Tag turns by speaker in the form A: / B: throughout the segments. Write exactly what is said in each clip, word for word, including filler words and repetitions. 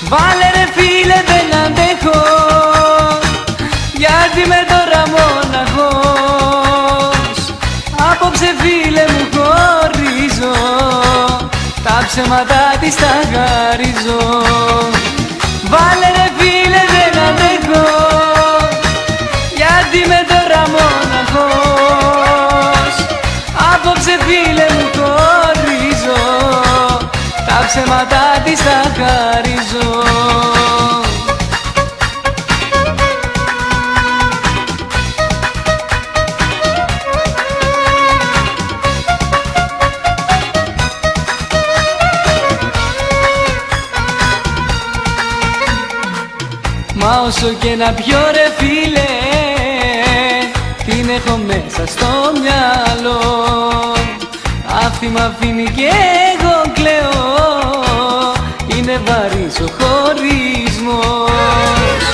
A: Βάλε ρε φίλε δεν αντέχω, γιατί με τώρα μοναχός. Απόψε φίλε μου χωρίζω, τα ψέματα της τα χαρίζω. Βάλε ρε φίλε δεν αντέχω, γιατί με τώρα μοναχός. Απόψε φίλε μου χωρίζω, τα ψέματα της τα χαρίζω. Μα όσο και να πιω ρε φίλε, την έχω μέσα στο μυαλό. Αυτή μ' αφήνει και εγώ κλαίω, είναι βαρύς ο χωρισμός.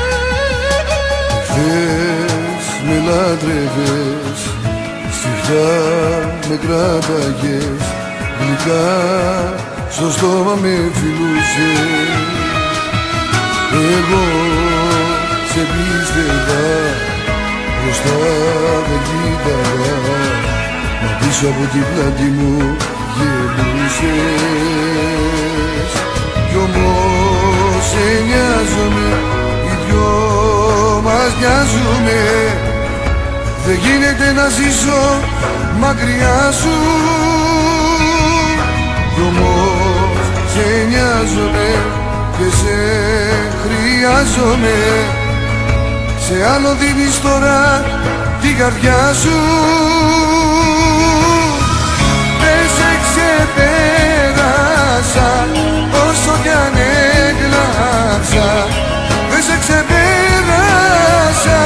B: Χθες με λάτρευες, σφιχτά με κράταγες, γλυκά στο στόμα με φιλούσες. Εγώ σε πίστευα, μπροστά δεν κοίταγα, μα πίσω από την πλάτη μου γελούσες. Κι όμως σε νοιάζομαι, οι δυο μας νοιάζουμε. Δεν γίνεται να ζήσω μακριά σου. Κι όμως σε νοιάζομαι και σε χρειάζομαι. Σε άλλο δίνεις τώρα την καρδιά σου. Δεν σε ξεπέρασα όσο κι αν έκλαψα. Δεν σε ξεπέρασα.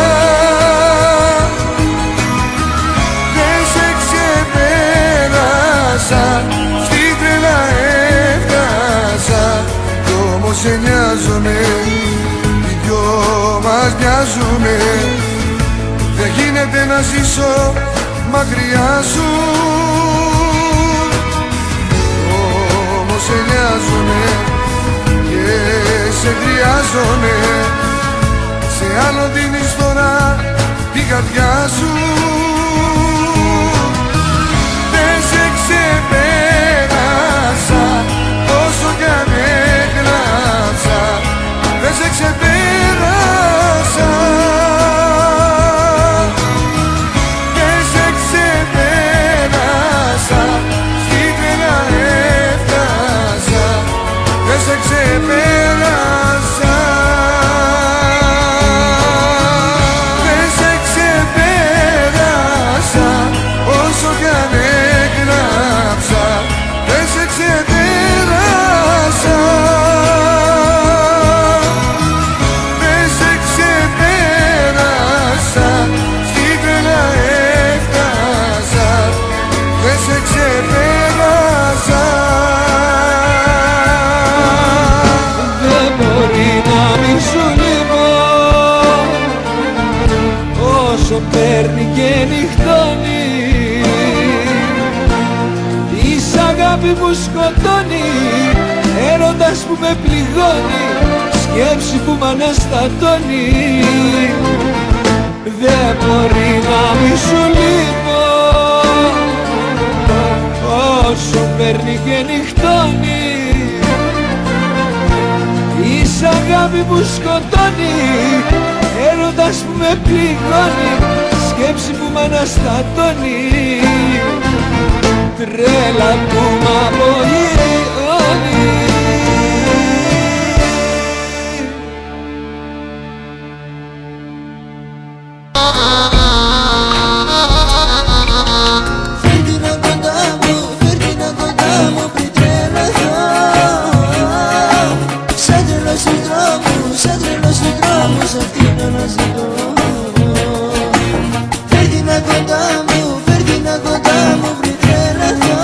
B: Δεν σε ξεπέρασα. Στη τρέλα έφτασα. Κι όμως σε νοιάζομαι, οι δυο μας μοιάζουμε. Δεν γίνεται να ζήσω μακριά σου. Όμως σε νοιάζομαι και σε χρειάζομαι. Σε άλλο δίνεις τώρα την καρδιά σου. Δεν σε ξεπέρασα όσο κι αν έκλαψα. Δεν σε ξεπέρασα. Δεν σε ξεπέρασα. Στην τρέλα έφτασα. Δεν σε ξεπέρασα. Δεν σε ξεπέρασα όσο κι αν έκλαψα. Δεν σε ξεπέρασα. Δεν σε ξεπέρασα. Στην τρέλα έφτασα. Δεν σε ξεπέρασα.
A: Δεν μπορεί να μην σου λείπω, όσο παίρνει και νυχτώνει. Της αγάπη που σκοτώνει, έρωτας που με πληγώνει, σκέψη που μ' αναστατώνει. Δεν μπορεί να μην σου λείπω, όσο παίρνει και νυχτώνει. Της αγάπη που σκοτώνει, έρωτας που με πληγώνει, σκέψη που μ' αναστατώνει. Τρέλα που μ' απογειώνει.
C: Φέρτηνα κοντά μου, φέρτηνα κοντά μου πριν τρελαθώ. Σαν τρελός στους δρόμους, σαν τρελός στους δρόμους αυτήν αναζητώ. Φέρτηνα κοντά μου, φέρτηνα κοντά μου πριν τρελαθώ.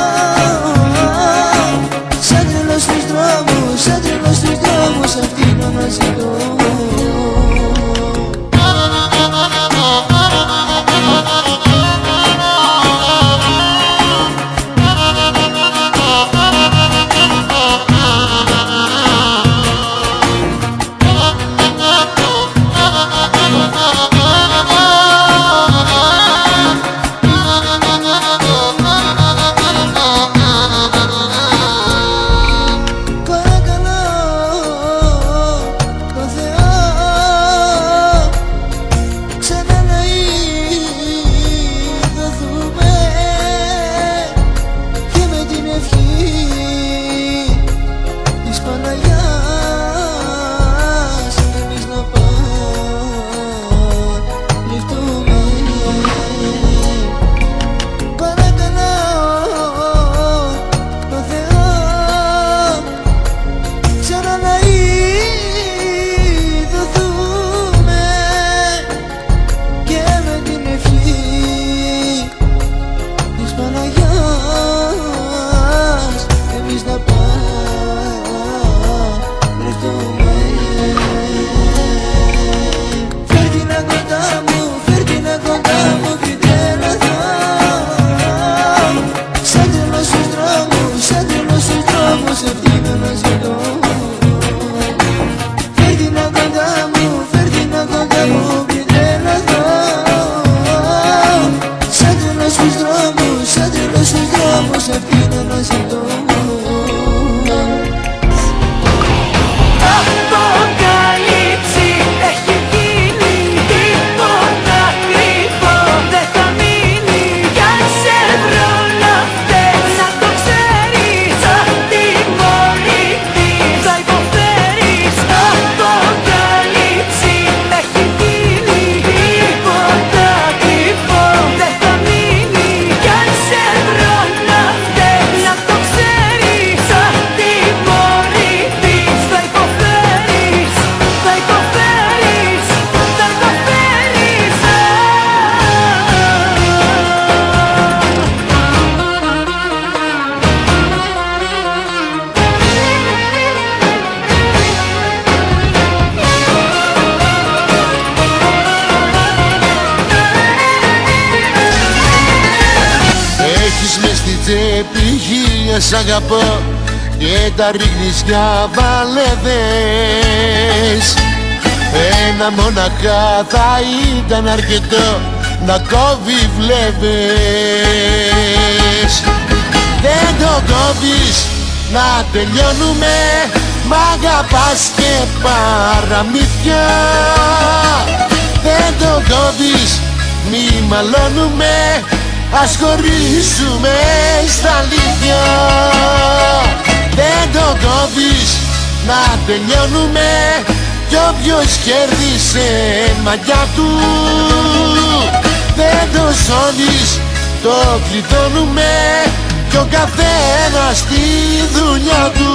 C: Σαν τρελός στους δρόμους, σαν τρελός στους δρόμους αυτήν αναζητώ. Παναγιάς εμείς να παλευτούμε. Παρακαλάω το Θεό ξανά να ειδωθούμε και με την ευχή της Παναγιάς εμείς να παλευτούμε. Φέρ' την κοντά μου, φέρ' την κοντά μου πριν τρελαθώ. Σαν τρελός στους δρόμους, σαν τρελός στους δρόμους ευθύνω να ζητώ. Φέρ' την κοντά μου, φέρ' την κοντά μου πριν τρελαθώ. Σαν τρελός στους δρόμους, σαν τρελός στους δρόμους ευθύνω να ζητώ.
A: Αποκάλυψη έχει γίνει, τίποτα κρυφό δεν θα μείνει. Κι αν σε βρω να φταίς, να το ξέρεις, σαν τιμωρηθείς θα υποφέρεις. Αποκάλυψη έχει γίνει, τίποτα κρυφό δεν θα μείνει. Κι αν σε βρω να φταίς, να το ξέρεις, σαν τιμωρηθείς θα υποφέρεις, θα υποφέρεις, θα υποφέρεις.
B: Έχεις μες στη τσέπη χίλια σ' αγαπώ και τα ρίχνεις για βαλεύες. Ένα μοναχά θα ήταν αρκετό να κόβει βλέβες. Δεν το κόβεις να τελειώνουμε, μ' αγαπάς και παραμύθια. Δεν το κόβεις, μη μαλώνουμε, ας χωρίσουμε στα αλήθεια. Δεν το κόβεις να τελειώνουμε κι όποιος κέρδισε μαγιά του. Δεν το σώνεις, το κλειδώνουμε κι ο καθένας στη δουλειά του.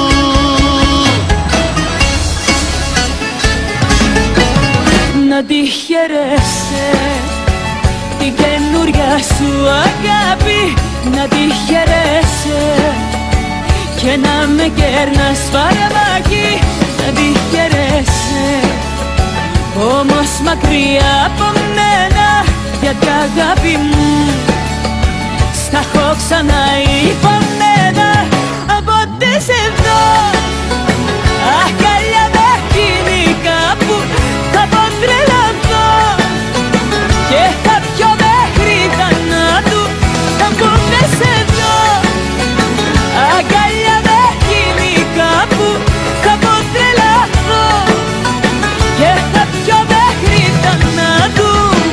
A: Να τη χαιρέσαι την καινούρια σου αγάπη, να τη χαιρέσαι και να με κέρνας φαρμάκι. Να τη χαιρέσαι όμως μακριά από μένα, γιατί αγάπη μου στα έχω ξανά υπομένα. Πότε σε δω αγκαλιά με χημικά που θα ποντρελαθώ και θα πιω μέχρι θανάτου. Πότε σε δω αγκαλιά με χημικά που θα ποντρελαθώ και θα πιω μέχρι θανάτου.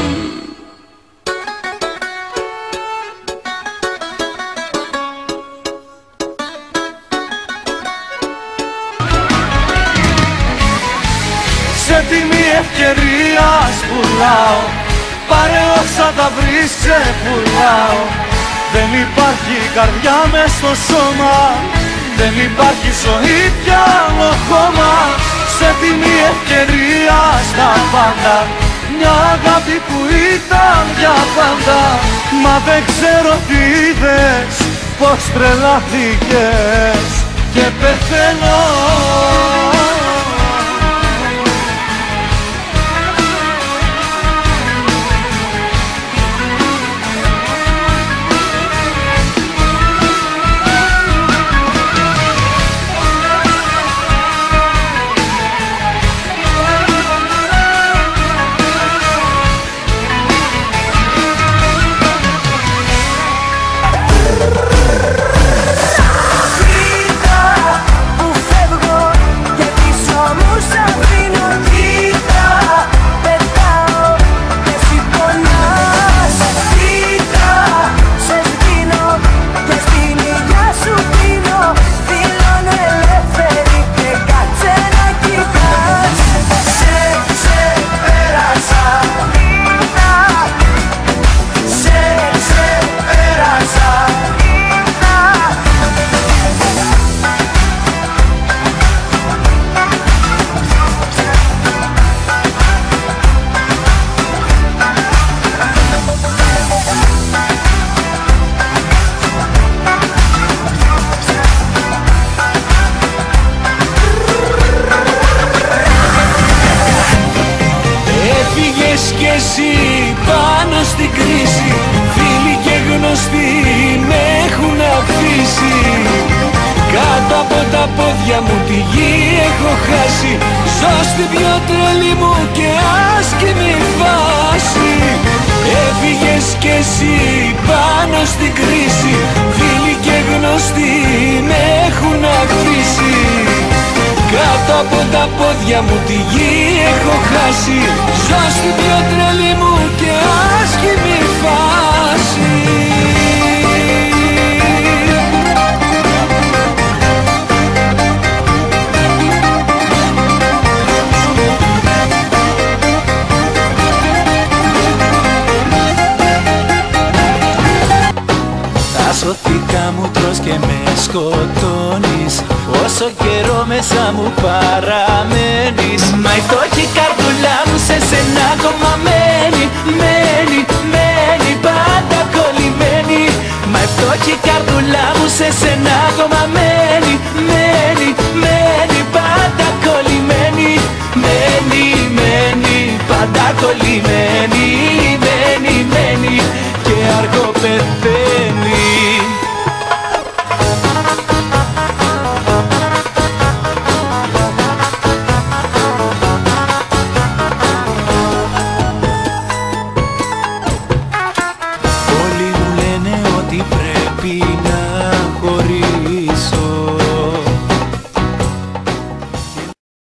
D: Σε τιμή ευκαιρίας πουλάω, πάρε όσα τα βρεις ξεπουλάω. Δεν υπάρχει καρδιά μες στο σώμα, δεν υπάρχει ζωή πια άλλο χώμα. Σε τιμή ευκαιρίας τα πάντα, μια αγάπη που ήταν για πάντα. Μα δεν ξέρω τι είδες, πως τρελάθηκες και πεθαίνω.
A: Που φεύγω Έφυγες εσύ πάνω στην κρίση, φίλοι και γνωστοί με έχουν αφήσει. Κάτω από τα πόδια μου τη γη έχω χάσει, ζω στην πιο τρελή μου και άσκημη φάση. Έφυγες κι εσύ πάνω στην κρίση, φίλοι και γνωστοί με έχουν αφήσει. Κάτω από τα πόδια μου τη γη έχω χάσει, ζω στην πιο τρελή μου και άσχημη φάση.
E: Σωθήκα μου τρως και με σκοτώνεις, όσο καιρό μέσα μου παραμένεις. Μα η φτώχη καρδούλα μου σε σένα ακόμα μένει, μένει, μένει πάντα κολλημένη. Μα η φτώχη καρδούλα μου σε σένα ακόμα μένει, μένει, μένει πάντα κολλημένη. Μένει, μένει πάντα κολλημένη.